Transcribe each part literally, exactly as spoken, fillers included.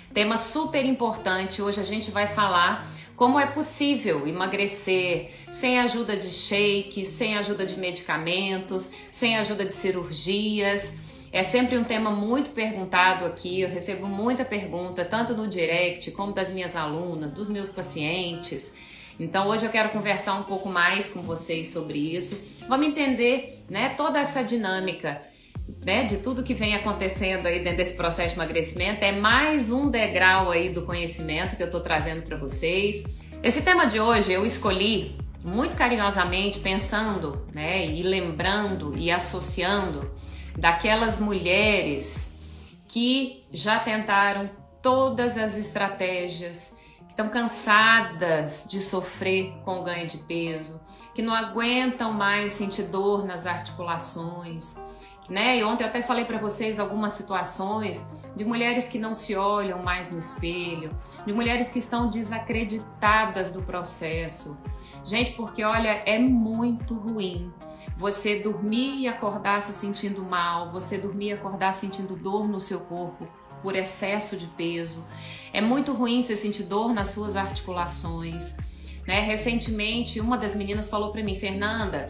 Tema super importante. Hoje a gente vai falar como é possível emagrecer sem ajuda de shake, sem ajuda de medicamentos, sem ajuda de cirurgias. É sempre um tema muito perguntado aqui, eu recebo muita pergunta, tanto no direct como das minhas alunas, dos meus pacientes. Então hoje eu quero conversar um pouco mais com vocês sobre isso. Vamos entender, né, toda essa dinâmica, né, de tudo que vem acontecendo aí dentro desse processo de emagrecimento. É mais um degrau aí do conhecimento que eu tô trazendo para vocês. Esse tema de hoje eu escolhi muito carinhosamente pensando, né, e lembrando e associando daquelas mulheres que já tentaram todas as estratégias, que estão cansadas de sofrer com o ganho de peso, que não aguentam mais sentir dor nas articulações, né? E ontem eu até falei para vocês algumas situações de mulheres que não se olham mais no espelho, de mulheres que estão desacreditadas do processo. Gente, porque olha, é muito ruim você dormir e acordar se sentindo mal, você dormir e acordar sentindo dor no seu corpo por excesso de peso. É muito ruim você sentir dor nas suas articulações, né? Recentemente, uma das meninas falou para mim, Fernanda,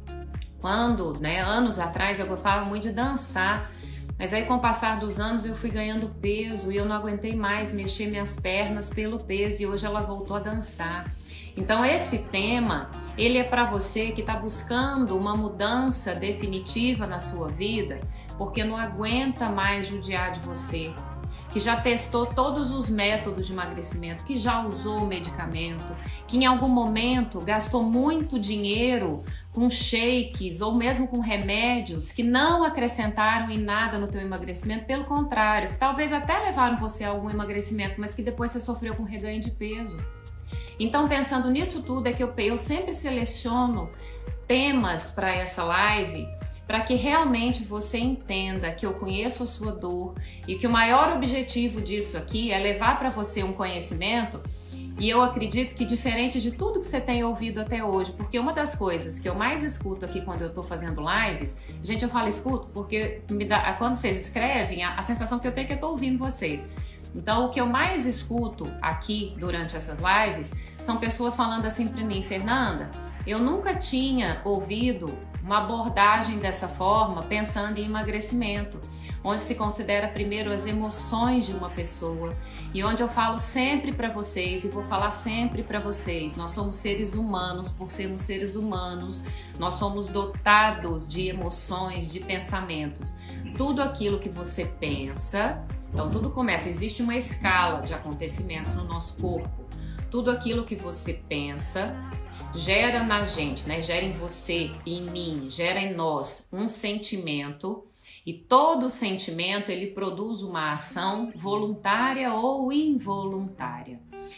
quando, né, anos atrás eu gostava muito de dançar, mas aí com o passar dos anos eu fui ganhando peso e eu não aguentei mais mexer minhas pernas pelo peso e hoje ela voltou a dançar. Então esse tema, ele é para você que está buscando uma mudança definitiva na sua vida, porque não aguenta mais judiar de você, que já testou todos os métodos de emagrecimento, que já usou medicamento, que em algum momento gastou muito dinheiro com shakes ou mesmo com remédios que não acrescentaram em nada no teu emagrecimento, pelo contrário, que talvez até levaram você a algum emagrecimento, mas que depois você sofreu com reganho de peso. Então, pensando nisso tudo, é que eu, eu sempre seleciono temas para essa live para que realmente você entenda que eu conheço a sua dor e que o maior objetivo disso aqui é levar para você um conhecimento. E eu acredito que diferente de tudo que você tem ouvido até hoje, porque uma das coisas que eu mais escuto aqui quando eu tô fazendo lives, gente, eu falo escuto porque me dá, quando vocês escrevem, a, a sensação que eu tenho é que eu tô ouvindo vocês. Então, o que eu mais escuto aqui durante essas lives são pessoas falando assim para mim, Fernanda, eu nunca tinha ouvido uma abordagem dessa forma pensando em emagrecimento, onde se considera primeiro as emoções de uma pessoa e onde eu falo sempre para vocês e vou falar sempre para vocês, nós somos seres humanos, por sermos seres humanos, nós somos dotados de emoções, de pensamentos. Tudo aquilo que você pensa, então tudo começa, existe uma escala de acontecimentos no nosso corpo. Tudo aquilo que você pensa gera na gente, né? Gera em você e em mim, gera em nós um sentimento e todo sentimento ele produz uma ação voluntária ou involuntária.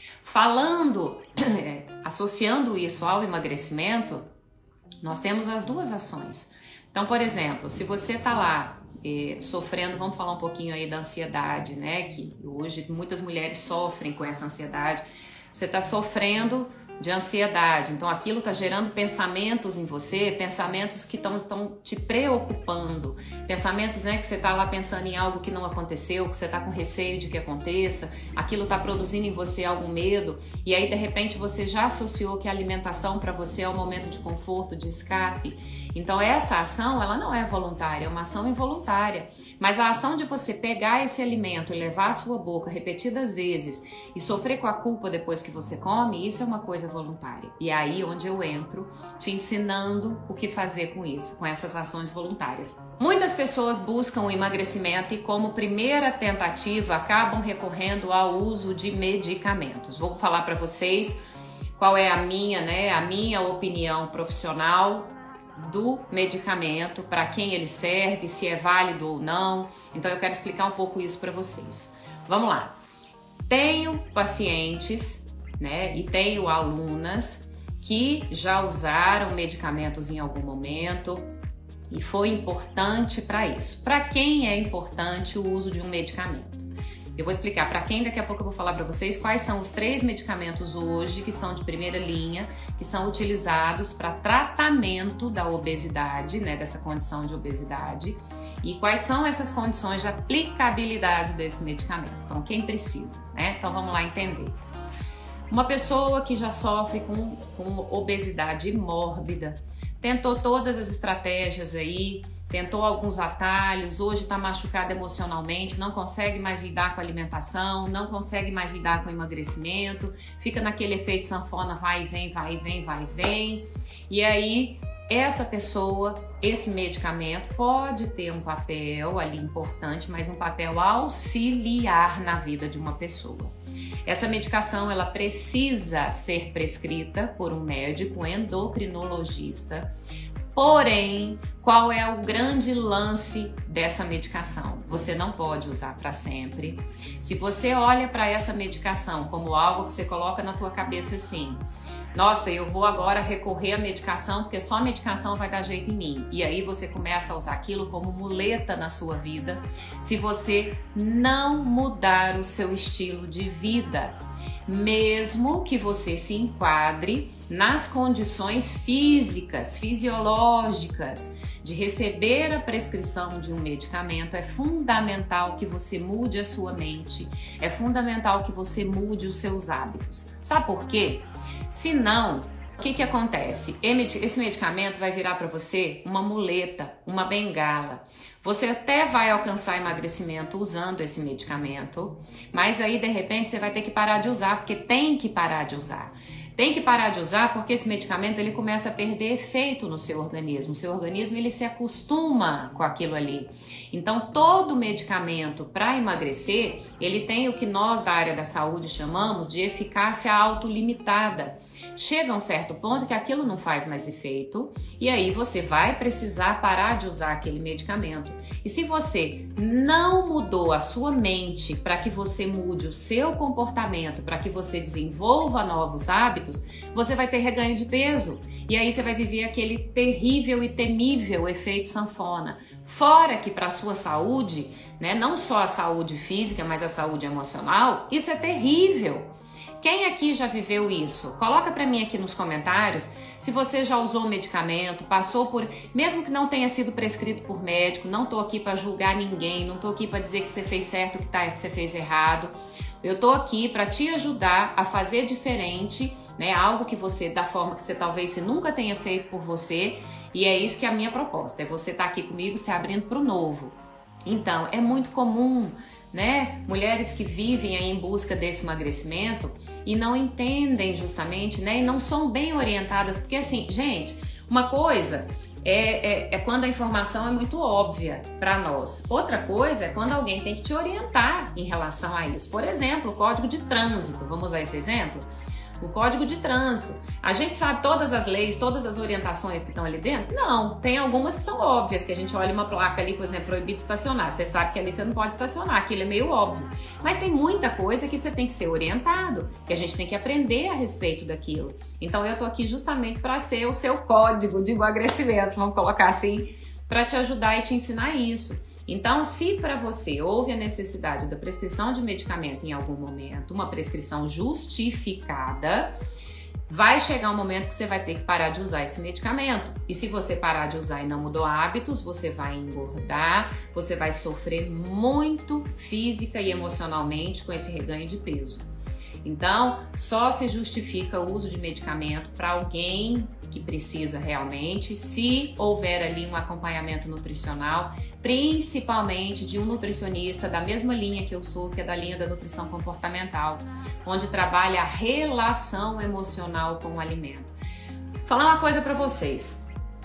Falando, associando isso ao emagrecimento, nós temos as duas ações. Então, por exemplo, se você tá lá Eh, sofrendo, vamos falar um pouquinho aí da ansiedade, né? Que hoje muitas mulheres sofrem com essa ansiedade. Você está sofrendo de ansiedade, então aquilo está gerando pensamentos em você, pensamentos que estão te preocupando, pensamentos, né, que você está lá pensando em algo que não aconteceu, que você está com receio de que aconteça, aquilo está produzindo em você algum medo, e aí de repente você já associou que a alimentação para você é um momento de conforto, de escape. Então essa ação, ela não é voluntária, é uma ação involuntária, mas a ação de você pegar esse alimento e levar à sua boca repetidas vezes e sofrer com a culpa depois que você come, isso é uma coisa voluntária. E é aí onde eu entro te ensinando o que fazer com isso, com essas ações voluntárias. Muitas pessoas buscam o emagrecimento e como primeira tentativa acabam recorrendo ao uso de medicamentos. Vou falar para vocês qual é a minha, né, a minha opinião profissional do medicamento, para quem ele serve, se é válido ou não. Então eu quero explicar um pouco isso para vocês. Vamos lá. Tenho pacientes, né, e tenho alunas que já usaram medicamentos em algum momento e foi importante para isso. Para quem é importante o uso de um medicamento? Eu vou explicar para quem, daqui a pouco eu vou falar para vocês quais são os três medicamentos hoje que são de primeira linha, que são utilizados para tratamento da obesidade, né, dessa condição de obesidade, E quais são essas condições de aplicabilidade desse medicamento? Então, quem precisa, né? Então, vamos lá entender. Uma pessoa que já sofre com, com obesidade mórbida, tentou todas as estratégias aí, tentou alguns atalhos, hoje está machucada emocionalmente, não consegue mais lidar com a alimentação, não consegue mais lidar com o emagrecimento, fica naquele efeito sanfona, vai e vem, vai e vem, vai e vem. E aí, essa pessoa, esse medicamento pode ter um papel ali importante, mas um papel auxiliar na vida de uma pessoa. Essa medicação, ela precisa ser prescrita por um médico endocrinologista. Porém, qual é o grande lance dessa medicação? Você não pode usar para sempre. Se você olha para essa medicação como algo que você coloca na tua cabeça assim, nossa, eu vou agora recorrer à medicação porque só a medicação vai dar jeito em mim. E aí você começa a usar aquilo como muleta na sua vida. Se você não mudar o seu estilo de vida, mesmo que você se enquadre nas condições físicas, fisiológicas, de receber a prescrição de um medicamento, é fundamental que você mude a sua mente, é fundamental que você mude os seus hábitos. Sabe por quê? Se não, o que que acontece? Esse medicamento vai virar para você uma muleta, uma bengala. Você até vai alcançar emagrecimento usando esse medicamento, mas aí de repente você vai ter que parar de usar, porque tem que parar de usar. Tem que parar de usar porque esse medicamento ele começa a perder efeito no seu organismo. O seu organismo ele se acostuma com aquilo ali. Então todo medicamento para emagrecer, ele tem o que nós da área da saúde chamamos de eficácia autolimitada. Chega a um certo ponto que aquilo não faz mais efeito e aí você vai precisar parar de usar aquele medicamento. E se você não mudou a sua mente para que você mude o seu comportamento, para que você desenvolva novos hábitos, você vai ter reganho de peso e aí você vai viver aquele terrível e temível efeito sanfona. Fora que para a sua saúde, né, não só a saúde física, mas a saúde emocional, isso é terrível. Quem aqui já viveu isso? Coloca para mim aqui nos comentários se você já usou medicamento, passou por, mesmo que não tenha sido prescrito por médico, não tô aqui para julgar ninguém, não tô aqui para dizer que você fez certo, que, tá, que você fez errado. Eu tô aqui para te ajudar a fazer diferente, né? Algo que você, da forma que você talvez você nunca tenha feito por você, e é isso que é a minha proposta, é você estar aqui comigo se abrindo para o novo. Então, é muito comum, né? Mulheres que vivem aí em busca desse emagrecimento e não entendem justamente, né? E não são bem orientadas, porque assim, gente, uma coisa é, é, é quando a informação é muito óbvia para nós. Outra coisa é quando alguém tem que te orientar em relação a isso. Por exemplo, o Código de Trânsito, vamos usar esse exemplo? O Código de Trânsito. A gente sabe todas as leis, todas as orientações que estão ali dentro? Não, tem algumas que são óbvias, que a gente olha uma placa ali, por exemplo, proibido estacionar. Você sabe que ali você não pode estacionar, aquilo é meio óbvio. Mas tem muita coisa que você tem que ser orientado, que a gente tem que aprender a respeito daquilo. Então eu tô aqui justamente para ser o seu código de emagrecimento, vamos colocar assim, para te ajudar e te ensinar isso. Então, se para você houve a necessidade da prescrição de medicamento em algum momento, uma prescrição justificada, vai chegar um momento que você vai ter que parar de usar esse medicamento. E se você parar de usar e não mudou hábitos, você vai engordar, você vai sofrer muito física e emocionalmente com esse reganho de peso. Então, só se justifica o uso de medicamento para alguém que precisa realmente, se houver ali um acompanhamento nutricional, principalmente de um nutricionista da mesma linha que eu sou, que é da linha da nutrição comportamental, onde trabalha a relação emocional com o alimento. Vou falar uma coisa para vocês.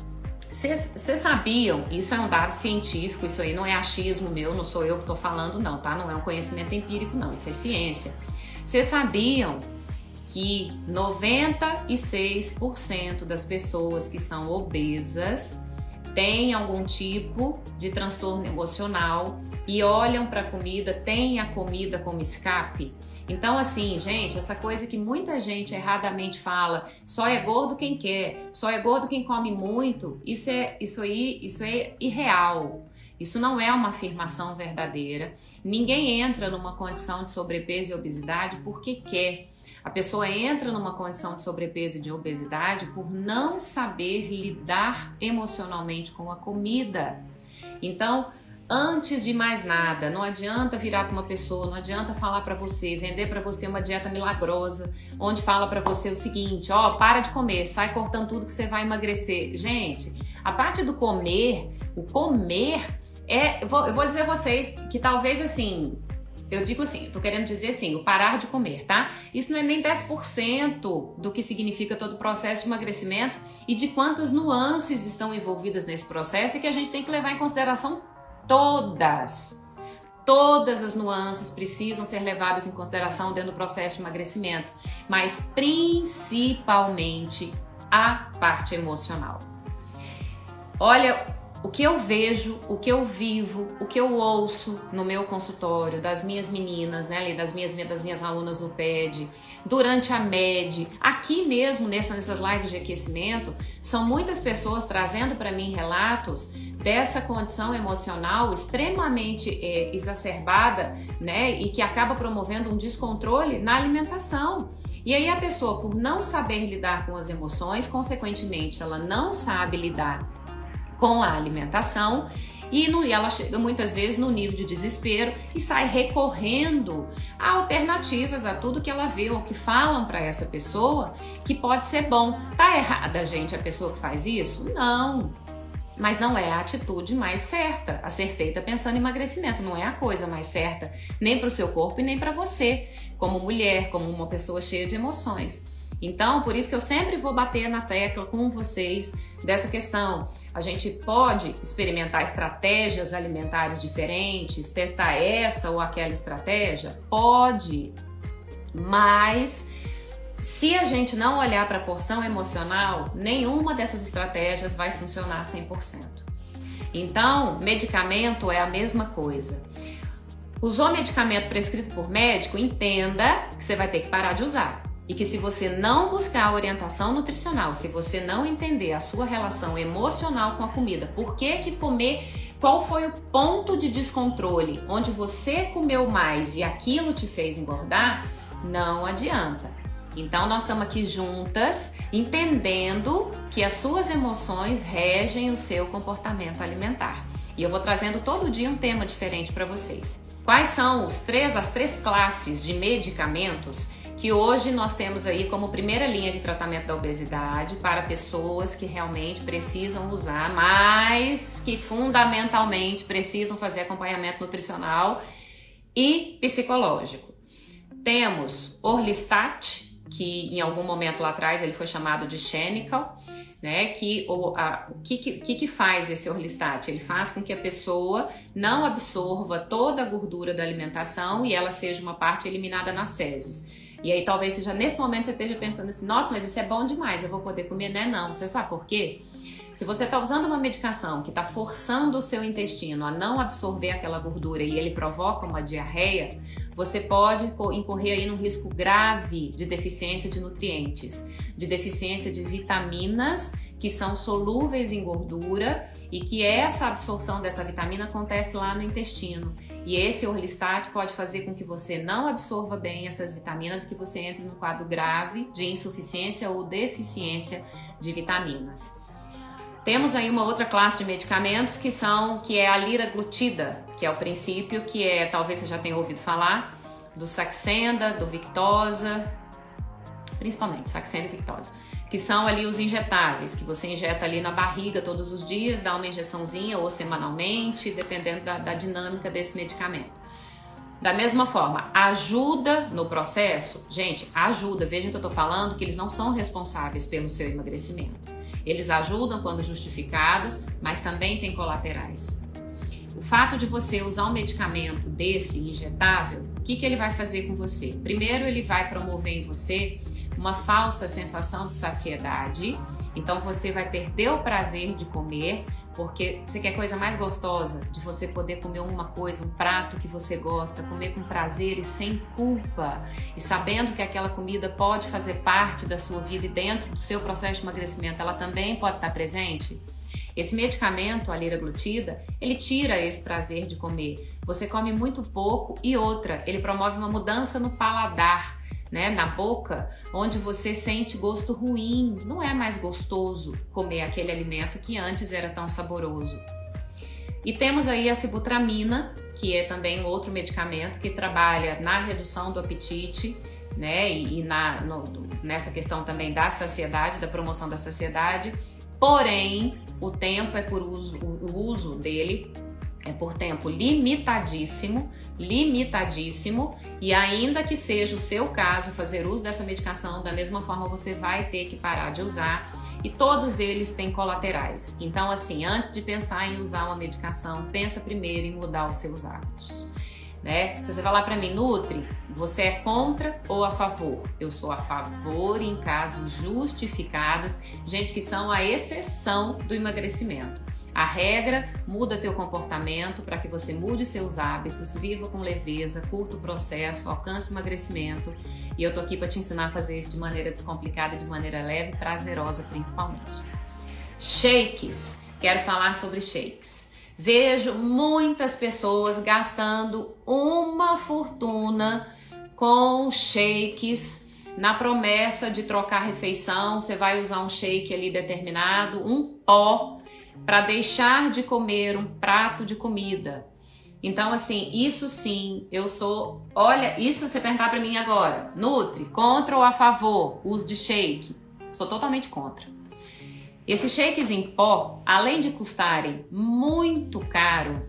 Vocês sabiam, isso é um dado científico, isso aí não é achismo meu, não sou eu que estou falando não, tá? Não é um conhecimento empírico não, isso é ciência. Vocês sabiam que noventa e seis por cento das pessoas que são obesas têm algum tipo de transtorno emocional e olham para a comida, têm a comida como escape? Então assim, gente, essa coisa que muita gente erradamente fala, só é gordo quem quer, só é gordo quem come muito, isso, é, isso aí isso é irreal. Isso não é uma afirmação verdadeira. Ninguém entra numa condição de sobrepeso e obesidade porque quer. A pessoa entra numa condição de sobrepeso e de obesidade por não saber lidar emocionalmente com a comida. Então, antes de mais nada, não adianta virar para uma pessoa, não adianta falar para você, vender para você uma dieta milagrosa, onde fala para você o seguinte, ó, para de comer, sai cortando tudo que você vai emagrecer. Gente, a parte do comer, o comer é, eu vou, eu vou dizer a vocês que talvez assim, eu digo assim, eu tô querendo dizer assim, o parar de comer, tá? Isso não é nem dez por cento do que significa todo o processo de emagrecimento e de quantas nuances estão envolvidas nesse processo e que a gente tem que levar em consideração todas. Todas as nuances precisam ser levadas em consideração dentro do processo de emagrecimento, mas principalmente a parte emocional. Olha, o que eu vejo, o que eu vivo, o que eu ouço no meu consultório, das minhas meninas, né, das minhas, das minhas alunas no P E D, durante a M E D, aqui mesmo nessa, nessas lives de aquecimento, são muitas pessoas trazendo para mim relatos dessa condição emocional extremamente é, exacerbada, né, e que acaba promovendo um descontrole na alimentação. E aí a pessoa, por não saber lidar com as emoções, consequentemente ela não sabe lidar com a alimentação e, no, e ela chega muitas vezes no nível de desespero e sai recorrendo a alternativas, a tudo que ela vê ou que falam para essa pessoa que pode ser bom. Tá errada, gente, a pessoa que faz isso? Não. Mas não é a atitude mais certa a ser feita pensando em emagrecimento. Não é a coisa mais certa nem para o seu corpo e nem para você, como mulher, como uma pessoa cheia de emoções. Então, por isso que eu sempre vou bater na tecla com vocês dessa questão. A gente pode experimentar estratégias alimentares diferentes, testar essa ou aquela estratégia? Pode, mas se a gente não olhar para a porção emocional, nenhuma dessas estratégias vai funcionar cem por cento. Então, medicamento é a mesma coisa. Usou medicamento prescrito por médico, entenda que você vai ter que parar de usar. E que se você não buscar orientação nutricional, se você não entender a sua relação emocional com a comida, por que que comer, qual foi o ponto de descontrole onde você comeu mais e aquilo te fez engordar, não adianta. Então nós estamos aqui juntas, entendendo que as suas emoções regem o seu comportamento alimentar. E eu vou trazendo todo dia um tema diferente para vocês. Quais são os três, as três classes de medicamentos que hoje nós temos aí como primeira linha de tratamento da obesidade para pessoas que realmente precisam usar, mas que fundamentalmente precisam fazer acompanhamento nutricional e psicológico? Temos Orlistat, que em algum momento lá atrás ele foi chamado de Xenical, né? Que o a, que, que, que faz esse Orlistat? Ele faz com que a pessoa não absorva toda a gordura da alimentação e ela seja uma parte eliminada nas fezes. E aí talvez seja nesse momento você esteja pensando assim, nossa, mas isso é bom demais, eu vou poder comer, né? Não, você sabe por quê? Se você está usando uma medicação que está forçando o seu intestino a não absorver aquela gordura e ele provoca uma diarreia, você pode incorrer aí num risco grave de deficiência de nutrientes, de deficiência de vitaminas que são solúveis em gordura e que essa absorção dessa vitamina acontece lá no intestino. E esse Orlistat pode fazer com que você não absorva bem essas vitaminas e que você entre num quadro grave de insuficiência ou deficiência de vitaminas. Temos aí uma outra classe de medicamentos que são, que é a liraglutida, que é o princípio que é, talvez você já tenha ouvido falar, do Saxenda, do Victoza, principalmente Saxenda e Victoza, que são ali os injetáveis, que você injeta ali na barriga todos os dias, dá uma injeçãozinha ou semanalmente, dependendo da, da dinâmica desse medicamento. Da mesma forma, ajuda no processo, gente, ajuda, vejam que eu tô falando que eles não são responsáveis pelo seu emagrecimento. Eles ajudam quando justificados, mas também tem colaterais. O fato de você usar um medicamento desse injetável, o que, que ele vai fazer com você? Primeiro, ele vai promover em você uma falsa sensação de saciedade, então você vai perder o prazer de comer, porque você quer coisa mais gostosa, de você poder comer uma coisa, um prato que você gosta, comer com prazer e sem culpa, e sabendo que aquela comida pode fazer parte da sua vida e dentro do seu processo de emagrecimento ela também pode estar presente. Esse medicamento, a liraglutida, ele tira esse prazer de comer. Você come muito pouco e outra, ele promove uma mudança no paladar, né, na boca, onde você sente gosto ruim. Não é mais gostoso comer aquele alimento que antes era tão saboroso. E temos aí a sibutramina, que é também outro medicamento que trabalha na redução do apetite, né, e, e na, no, nessa questão também da saciedade, da promoção da saciedade, porém o tempo é por uso, o, o uso dele é por tempo limitadíssimo, limitadíssimo, e ainda que seja o seu caso fazer uso dessa medicação, da mesma forma você vai ter que parar de usar, e todos eles têm colaterais. Então assim, antes de pensar em usar uma medicação, pensa primeiro em mudar os seus hábitos. Né? Se você falar para mim, Nutri, você é contra ou a favor? Eu sou a favor em casos justificados, gente, que são a exceção do emagrecimento. A regra, muda teu comportamento para que você mude seus hábitos, viva com leveza, curta o processo, alcance emagrecimento. E eu tô aqui para te ensinar a fazer isso de maneira descomplicada, de maneira leve e prazerosa principalmente. Shakes, quero falar sobre shakes. Vejo muitas pessoas gastando uma fortuna com shakes, na promessa de trocar refeição. Você vai usar um shake ali determinado, um pó, para deixar de comer um prato de comida. Então assim, isso sim, eu sou... Olha, isso você perguntar para mim agora, Nutri, contra ou a favor uso de shake? Sou totalmente contra. Esses shakes em pó, além de custarem muito caro,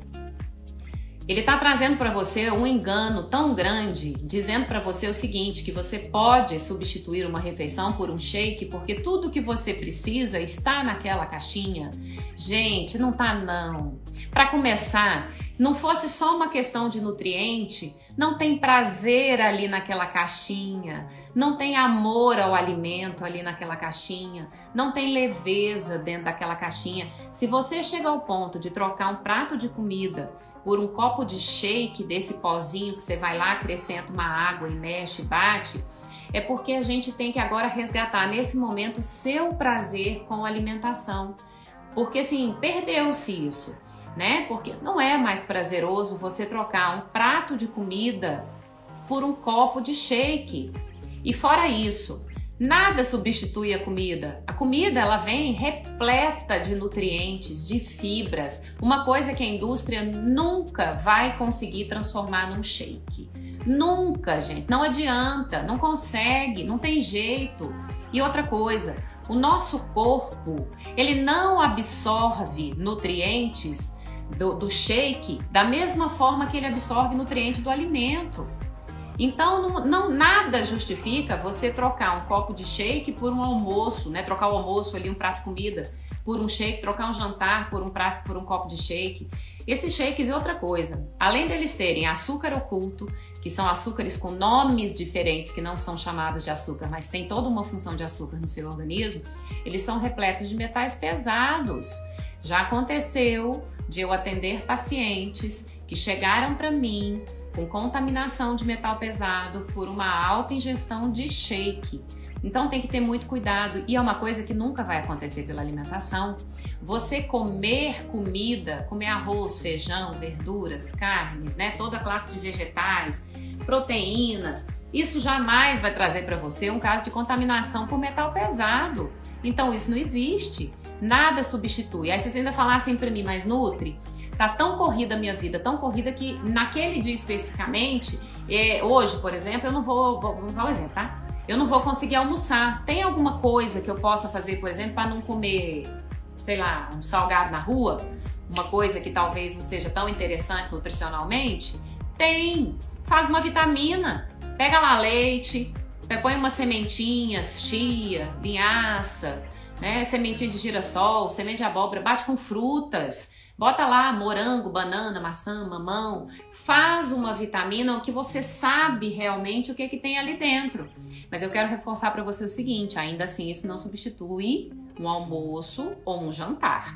ele está trazendo para você um engano tão grande, dizendo para você o seguinte, que você pode substituir uma refeição por um shake, porque tudo que você precisa está naquela caixinha. Gente, não tá não. Para começar, não fosse só uma questão de nutriente, não tem prazer ali naquela caixinha, não tem amor ao alimento ali naquela caixinha, não tem leveza dentro daquela caixinha. Se você chega ao ponto de trocar um prato de comida por um copo de shake desse pozinho que você vai lá, acrescenta uma água e mexe, bate, é porque a gente tem que agora resgatar nesse momento o seu prazer com a alimentação. Porque assim, perdeu-se isso. Né? Porque não é mais prazeroso você trocar um prato de comida por um copo de shake. E fora isso, nada substitui a comida. A comida, ela vem repleta de nutrientes, de fibras, uma coisa que a indústria nunca vai conseguir transformar num shake. Nunca, gente, não adianta, não consegue, não tem jeito. E outra coisa, o nosso corpo, ele não absorve nutrientes Do, do shake da mesma forma que ele absorve nutrientes do alimento. Então não, não nada justifica você trocar um copo de shake por um almoço, né? Trocar o almoço ali, um prato de comida, por um shake, trocar um jantar por um prato, por um copo de shake. Esses shakes é outra coisa. Além deles terem açúcar oculto, que são açúcares com nomes diferentes que não são chamados de açúcar, mas tem toda uma função de açúcar no seu organismo, eles são repletos de metais pesados. Já aconteceu de eu atender pacientes que chegaram para mim com contaminação de metal pesado por uma alta ingestão de shake. Então tem que ter muito cuidado, e é uma coisa que nunca vai acontecer pela alimentação. Você comer comida, comer arroz, feijão, verduras, carnes, né, toda a classe de vegetais, proteínas, isso jamais vai trazer para você um caso de contaminação por metal pesado. Então isso não existe. Nada substitui. Aí vocês ainda falassem para mim, mas Nutri, tá tão corrida a minha vida, tão corrida que naquele dia especificamente, é, hoje, por exemplo, eu não vou, vou, vamos usar um exemplo, tá? Eu não vou conseguir almoçar. Tem alguma coisa que eu possa fazer, por exemplo, para não comer, sei lá, um salgado na rua? Uma coisa que talvez não seja tão interessante nutricionalmente? Tem. Faz uma vitamina. Pega lá leite, põe umas sementinhas, chia, linhaça, né, sementinha de girassol, semente de abóbora, bate com frutas, bota lá morango, banana, maçã, mamão, faz uma vitamina que você sabe realmente o que, que tem ali dentro. Mas eu quero reforçar para você o seguinte, ainda assim isso não substitui um almoço ou um jantar.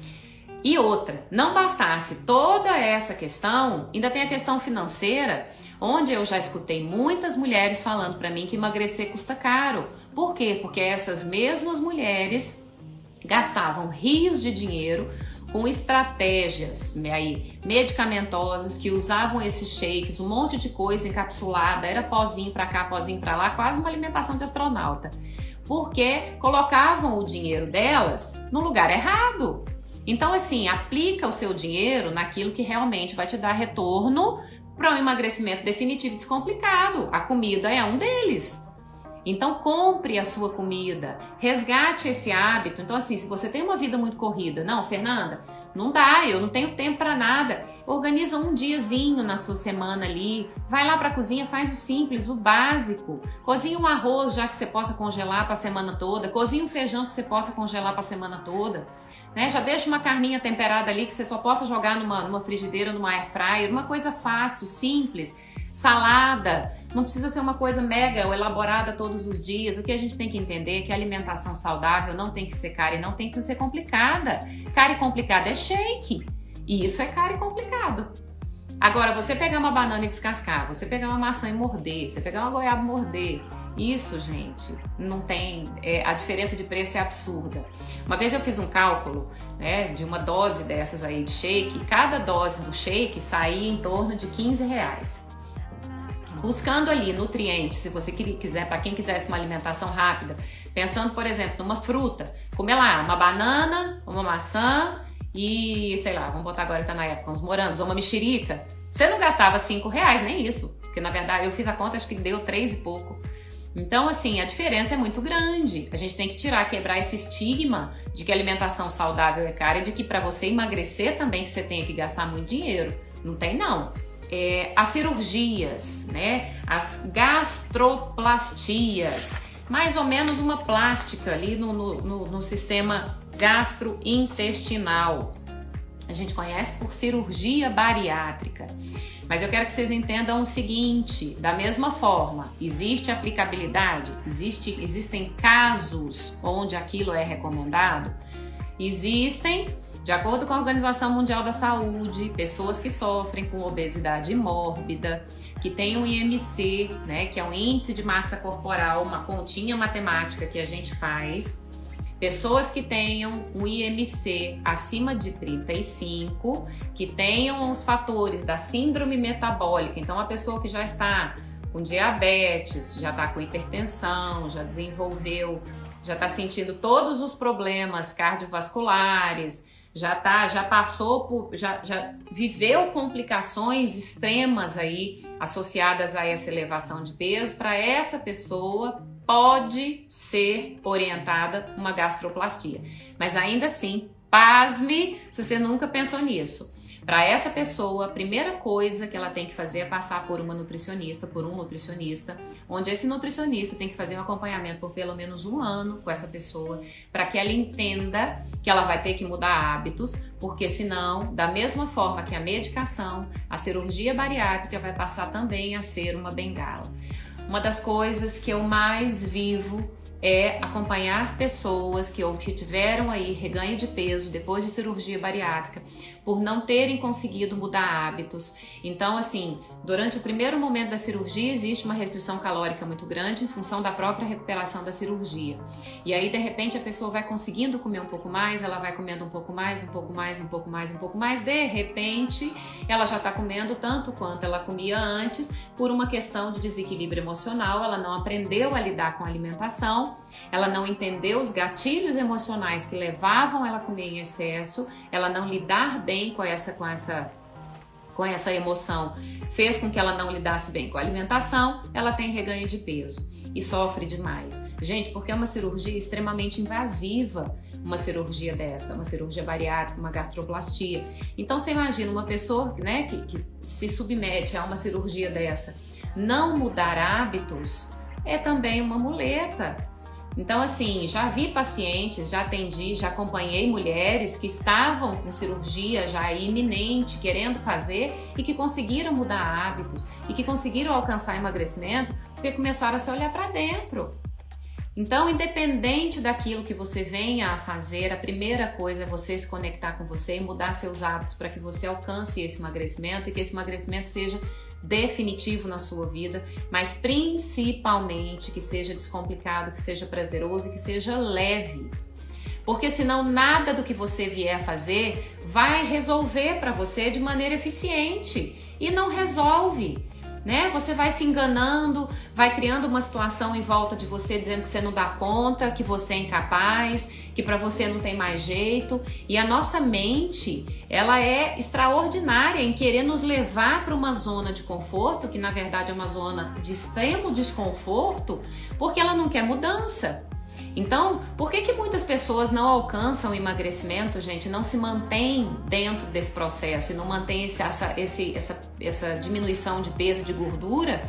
E outra, não bastasse toda essa questão, ainda tem a questão financeira, onde eu já escutei muitas mulheres falando para mim que emagrecer custa caro. Por quê? Porque essas mesmas mulheres gastavam rios de dinheiro com estratégias aí, medicamentosas, que usavam esses shakes, um monte de coisa encapsulada, era pozinho para cá, pozinho para lá, quase uma alimentação de astronauta. Porque colocavam o dinheiro delas no lugar errado. Então, assim, aplica o seu dinheiro naquilo que realmente vai te dar retorno para um emagrecimento definitivo e descomplicado. A comida é um deles. Então, compre a sua comida, resgate esse hábito. Então, assim, se você tem uma vida muito corrida, não, Fernanda, não dá, eu não tenho tempo para nada. Organiza um diazinho na sua semana ali, vai lá para a cozinha, faz o simples, o básico. Cozinha um arroz já que você possa congelar para a semana toda, cozinha um feijão que você possa congelar para a semana toda. Né? Já deixa uma carninha temperada ali que você só possa jogar numa, numa frigideira, numa air fryer, uma coisa fácil, simples. Salada, não precisa ser uma coisa mega ou elaborada todos os dias. O que a gente tem que entender é que a alimentação saudável não tem que ser cara e não tem que ser complicada. Cara e complicada é shake, e isso é cara e complicado. Agora, você pegar uma banana e descascar, você pegar uma maçã e morder, você pegar uma goiaba e morder, isso, gente, não tem... É, a diferença de preço é absurda. Uma vez eu fiz um cálculo, né, de uma dose dessas aí de shake, cada dose do shake saía em torno de quinze reais. Buscando ali nutrientes, se você quiser, para quem quisesse uma alimentação rápida, pensando, por exemplo, numa fruta, comer lá uma banana, uma maçã e, sei lá, vamos botar agora que tá na época, uns morangos, ou uma mexerica, você não gastava cinco reais, nem isso, porque na verdade eu fiz a conta, acho que deu três e pouco. Então, assim, a diferença é muito grande. A gente tem que tirar, quebrar esse estigma de que a alimentação saudável é cara e de que para você emagrecer também que você tem que gastar muito dinheiro. Não tem, não. É, as cirurgias, né? As gastroplastias, mais ou menos uma plástica ali no, no, no, no sistema gastrointestinal. A gente conhece por cirurgia bariátrica. Mas eu quero que vocês entendam o seguinte, da mesma forma, existe aplicabilidade? Existe, existem casos onde aquilo é recomendado? Existem, de acordo com a Organização Mundial da Saúde, pessoas que sofrem com obesidade mórbida, que têm um I M C, né, que é um índice de massa corporal, uma continha matemática que a gente faz, pessoas que tenham um I M C acima de trinta e cinco, que tenham os fatores da síndrome metabólica, então a pessoa que já está com diabetes, já está com hipertensão, já desenvolveu, já está sentindo todos os problemas cardiovasculares, já tá, já passou por, já, já viveu complicações extremas aí associadas a essa elevação de peso, para essa pessoa pode ser orientada uma gastroplastia. Mas ainda assim, pasme se você nunca pensou nisso. Para essa pessoa, a primeira coisa que ela tem que fazer é passar por uma nutricionista, por um nutricionista, onde esse nutricionista tem que fazer um acompanhamento por pelo menos um ano com essa pessoa, para que ela entenda que ela vai ter que mudar hábitos, porque senão, da mesma forma que a medicação, a cirurgia bariátrica vai passar também a ser uma bengala. Uma das coisas que eu mais vivo é acompanhar pessoas que, ou que tiveram aí reganho de peso depois de cirurgia bariátrica por não terem conseguido mudar hábitos. Então, assim, durante o primeiro momento da cirurgia existe uma restrição calórica muito grande em função da própria recuperação da cirurgia. E aí, de repente, a pessoa vai conseguindo comer um pouco mais, ela vai comendo um pouco mais, um pouco mais, um pouco mais, um pouco mais. De repente, ela já está comendo tanto quanto ela comia antes por uma questão de desequilíbrio emocional, ela não aprendeu a lidar com a alimentação, ela não entendeu os gatilhos emocionais que levavam ela a comer em excesso, ela não lidar bem com essa, com essa, com essa emoção fez com que ela não lidasse bem com a alimentação, ela tem reganho de peso e sofre demais. Gente, porque é uma cirurgia extremamente invasiva, uma cirurgia dessa, uma cirurgia bariátrica, uma gastroplastia. Então você imagina uma pessoa, né, que, que se submete a uma cirurgia dessa, não mudar hábitos é também uma muleta. Então, assim, já vi pacientes, já atendi, já acompanhei mulheres que estavam com cirurgia já iminente, querendo fazer e que conseguiram mudar hábitos e que conseguiram alcançar emagrecimento porque começaram a se olhar para dentro. Então, independente daquilo que você venha a fazer, a primeira coisa é você se conectar com você e mudar seus hábitos para que você alcance esse emagrecimento e que esse emagrecimento seja definitivo na sua vida, mas principalmente que seja descomplicado, que seja prazeroso e que seja leve. Porque senão nada do que você vier a fazer vai resolver para você de maneira eficiente e não resolve. né? Você vai se enganando, vai criando uma situação em volta de você dizendo que você não dá conta, que você é incapaz, que para você não tem mais jeito. E a nossa mente, ela é extraordinária em querer nos levar para uma zona de conforto, que na verdade é uma zona de extremo desconforto, porque ela não quer mudança. Então, por que que muitas pessoas não alcançam o emagrecimento, gente, não se mantêm dentro desse processo e não mantêm esse, essa, esse, essa, essa diminuição de peso, de gordura?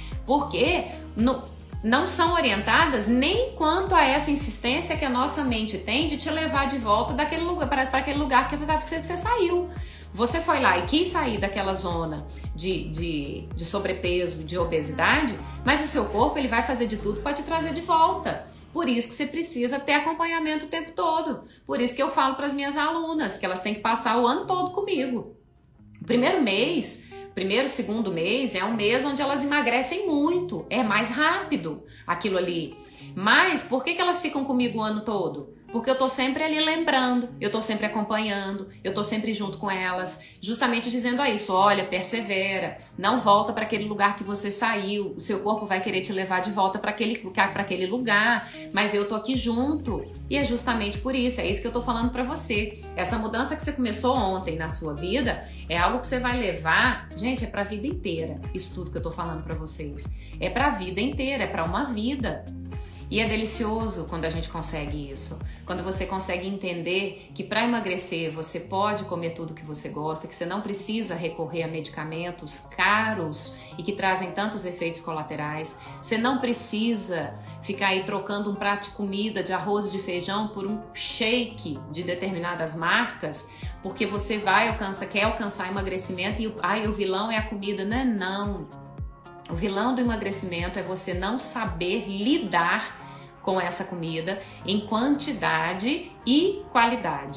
Porque no, não são orientadas nem quanto a essa insistência que a nossa mente tem de te levar de volta daquele lugar, para, para aquele lugar que você, que você saiu. Você foi lá e quis sair daquela zona de, de, de sobrepeso, de obesidade, mas o seu corpo ele vai fazer de tudo para te trazer de volta. Por isso que você precisa ter acompanhamento o tempo todo. Por isso que eu falo para as minhas alunas que elas têm que passar o ano todo comigo. O primeiro mês, primeiro, segundo mês é um mês onde elas emagrecem muito. É mais rápido aquilo ali. Mas por que que elas ficam comigo o ano todo? Porque eu tô sempre ali lembrando, eu tô sempre acompanhando, eu tô sempre junto com elas, justamente dizendo a isso, olha, persevera, não volta para aquele lugar que você saiu, o seu corpo vai querer te levar de volta para aquele, para aquele lugar, mas eu tô aqui junto. E é justamente por isso, é isso que eu tô falando para você. Essa mudança que você começou ontem na sua vida é algo que você vai levar, gente, é pra vida inteira. Isso tudo que eu tô falando para vocês. É pra vida inteira, é pra uma vida. E é delicioso quando a gente consegue isso, quando você consegue entender que para emagrecer você pode comer tudo que você gosta, que você não precisa recorrer a medicamentos caros e que trazem tantos efeitos colaterais, você não precisa ficar aí trocando um prato de comida de arroz e de feijão por um shake de determinadas marcas, porque você vai alcançar, quer alcançar emagrecimento e ai, o vilão é a comida. Não é não. O vilão do emagrecimento é você não saber lidar com essa comida em quantidade e qualidade.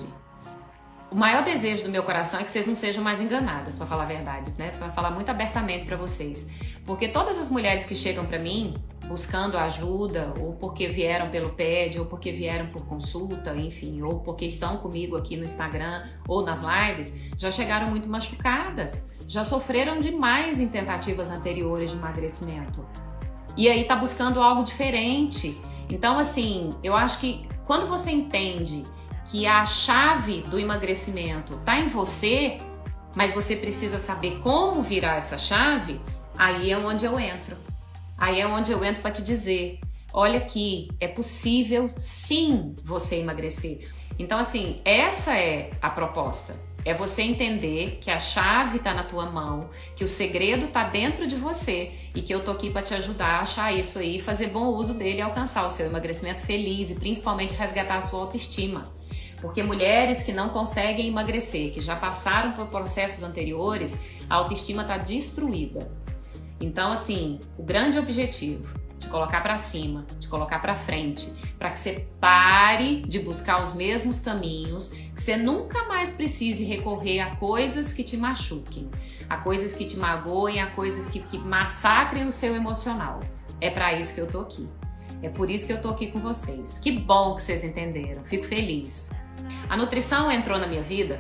O maior desejo do meu coração é que vocês não sejam mais enganadas, para falar a verdade, né? Para falar muito abertamente para vocês. Porque todas as mulheres que chegam para mim buscando ajuda, ou porque vieram pelo P E D, ou porque vieram por consulta, enfim, ou porque estão comigo aqui no Instagram ou nas lives, já chegaram muito machucadas, já sofreram demais em tentativas anteriores de emagrecimento. E aí tá buscando algo diferente. Então, assim, eu acho que quando você entende que a chave do emagrecimento tá em você, mas você precisa saber como virar essa chave, aí é onde eu entro. Aí é onde eu entro para te dizer, olha aqui, é possível sim você emagrecer. Então, assim, essa é a proposta. É você entender que a chave tá na tua mão, que o segredo tá dentro de você e que eu tô aqui para te ajudar a achar isso aí, fazer bom uso dele e alcançar o seu emagrecimento feliz e principalmente resgatar a sua autoestima. Porque mulheres que não conseguem emagrecer, que já passaram por processos anteriores, a autoestima tá destruída. Então, assim, o grande objetivo de colocar para cima, de colocar para frente, para que você pare de buscar os mesmos caminhos, que você nunca mais precise recorrer a coisas que te machuquem, a coisas que te magoem, a coisas que, que massacrem o seu emocional. É para isso que eu tô aqui. É por isso que eu tô aqui com vocês. Que bom que vocês entenderam. Fico feliz. A nutrição entrou na minha vida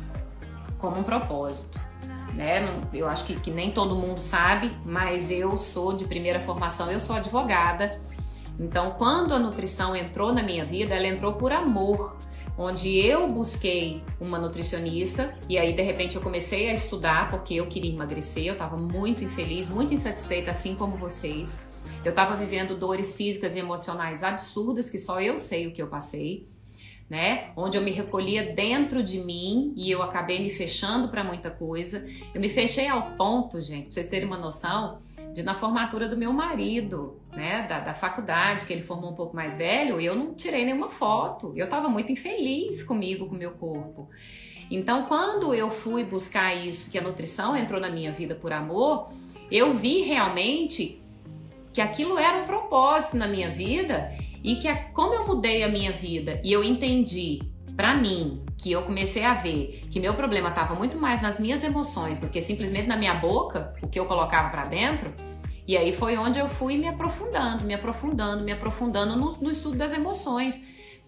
como um propósito. Né? Eu acho que, que nem todo mundo sabe, mas eu sou de primeira formação, eu sou advogada. Então, quando a nutrição entrou na minha vida, ela entrou por amor, onde eu busquei uma nutricionista e aí de repente eu comecei a estudar porque eu queria emagrecer, eu estava muito infeliz, muito insatisfeita, assim como vocês. Eu estava vivendo dores físicas e emocionais absurdas que só eu sei o que eu passei. Né? Onde eu me recolhia dentro de mim e eu acabei me fechando para muita coisa. Eu me fechei ao ponto, gente, pra vocês terem uma noção, de na formatura do meu marido, né, da, da faculdade, que ele formou um pouco mais velho, eu não tirei nenhuma foto. Eu tava muito infeliz comigo, com o meu corpo. Então, quando eu fui buscar isso, que a nutrição entrou na minha vida por amor, eu vi realmente que aquilo era um propósito na minha vida. E que como eu mudei a minha vida e eu entendi pra mim, que eu comecei a ver que meu problema estava muito mais nas minhas emoções do que simplesmente na minha boca, o que eu colocava pra dentro, e aí foi onde eu fui me aprofundando, me aprofundando, me aprofundando no, no estudo das emoções.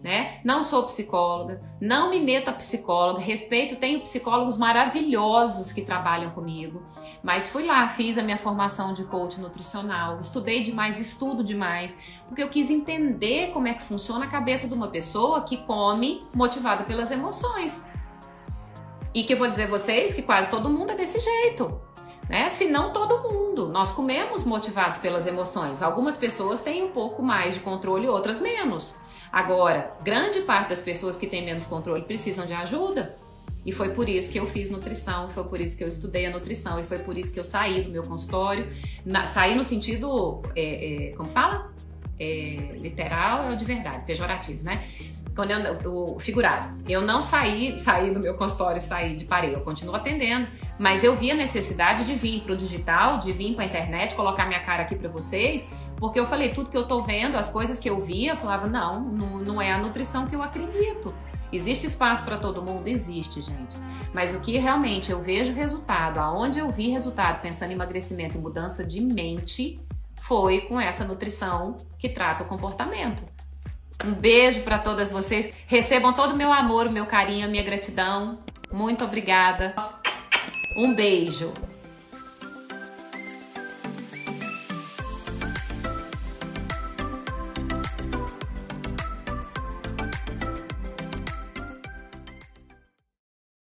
né? Não sou psicóloga, não me meto a psicóloga, respeito, tenho psicólogos maravilhosos que trabalham comigo, mas fui lá, fiz a minha formação de coach nutricional, estudei demais, estudo demais, porque eu quis entender como é que funciona a cabeça de uma pessoa que come motivada pelas emoções. E que eu vou dizer a vocês que quase todo mundo é desse jeito, né? Se não todo mundo. Nós comemos motivados pelas emoções. Algumas pessoas têm um pouco mais de controle, outras menos. Agora, grande parte das pessoas que têm menos controle precisam de ajuda. E foi por isso que eu fiz nutrição, foi por isso que eu estudei a nutrição, e foi por isso que eu saí do meu consultório. Na, saí no sentido, é, é, como fala? É, literal é o de verdade, pejorativo, né? Quando eu, o figurado, eu não saí, saí do meu consultório, saí de parei, eu continuo atendendo, mas eu vi a necessidade de vir pro digital, de vir com a internet, colocar minha cara aqui para vocês, porque eu falei, tudo que eu tô vendo, as coisas que eu via, eu falava, não, não, não é a nutrição que eu acredito. Existe espaço para todo mundo? Existe, gente. Mas o que realmente eu vejo resultado, aonde eu vi resultado pensando em emagrecimento e mudança de mente, foi com essa nutrição que trata o comportamento. Um beijo para todas vocês. Recebam todo o meu amor, o meu carinho, a minha gratidão. Muito obrigada. Um beijo.